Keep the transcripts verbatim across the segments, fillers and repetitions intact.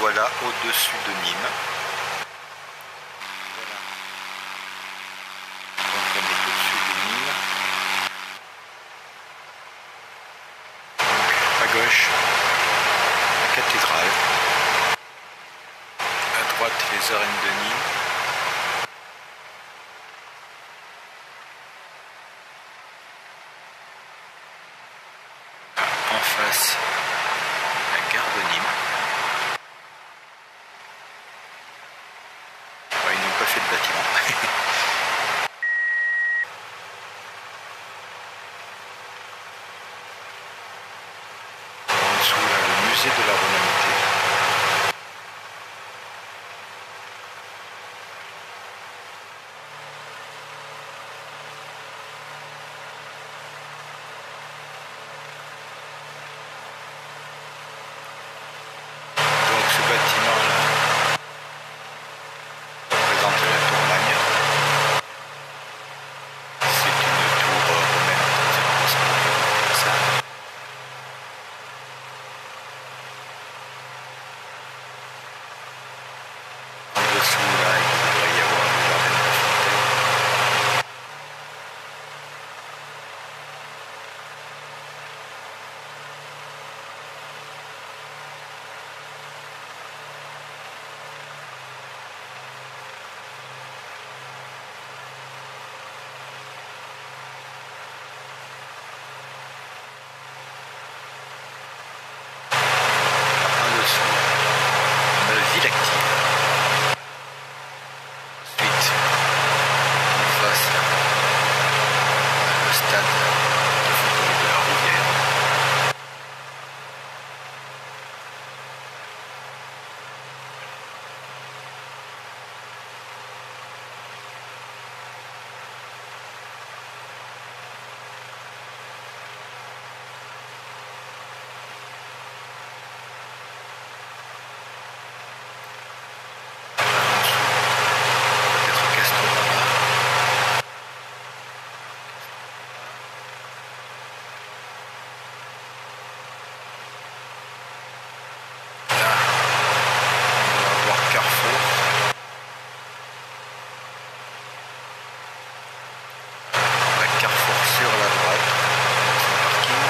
voilà au-dessus de Nîmes. Voilà. Donc on est au-dessus de Nîmes. Donc, à gauche, la cathédrale. À droite, les arènes de Nîmes. En face, la gare de Nîmes. Ouais, ils n'ont pas fait de bâtiment. En dessous, là, le musée de la Romanité. Donc ce bâtiment-là représente la tour Magne. C'est une tour romaine, c'est comme ça. En dessous, là, il devrait y avoir le jardin de la Fontaine. En dessous, on a la ville active. Ensuite, en face, le stade de football de la Rouvière. Peut-être Castorama. Là, on va avoir Carrefour. On a Carrefour sur la droite. C'est le parking.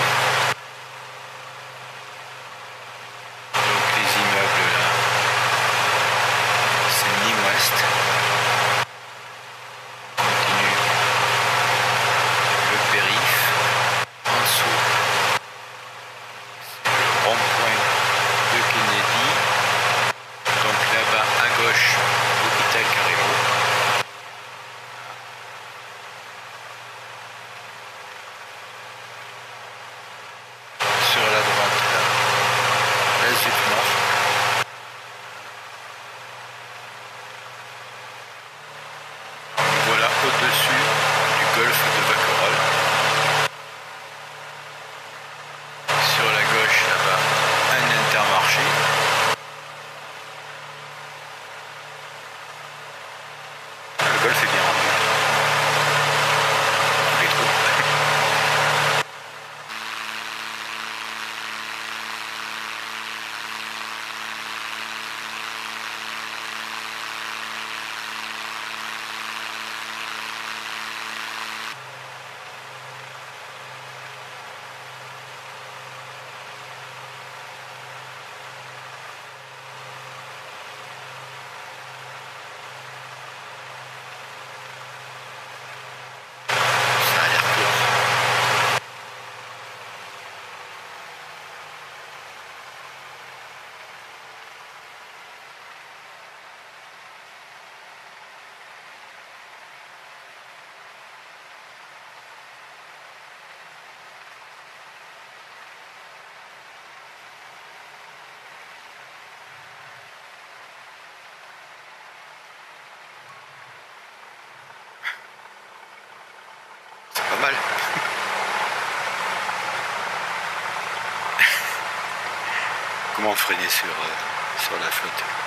Donc les immeubles là, c'est Nîmes Ouest. On continue le périph'. En dessous, c'est le rond-point de Kennedy. Donc là-bas à gauche, l'hôpital Carrero. Sur la droite, là, la Zut Nord. Voilà au-dessus du golfe de Vacquerolles. Sur la gauche, là-bas, un Intermarché. Le golfe est bien rempli. Tous les trous. Ça a l'air court. C'est pas mal. Comment freiner sur, euh, sur la flotte?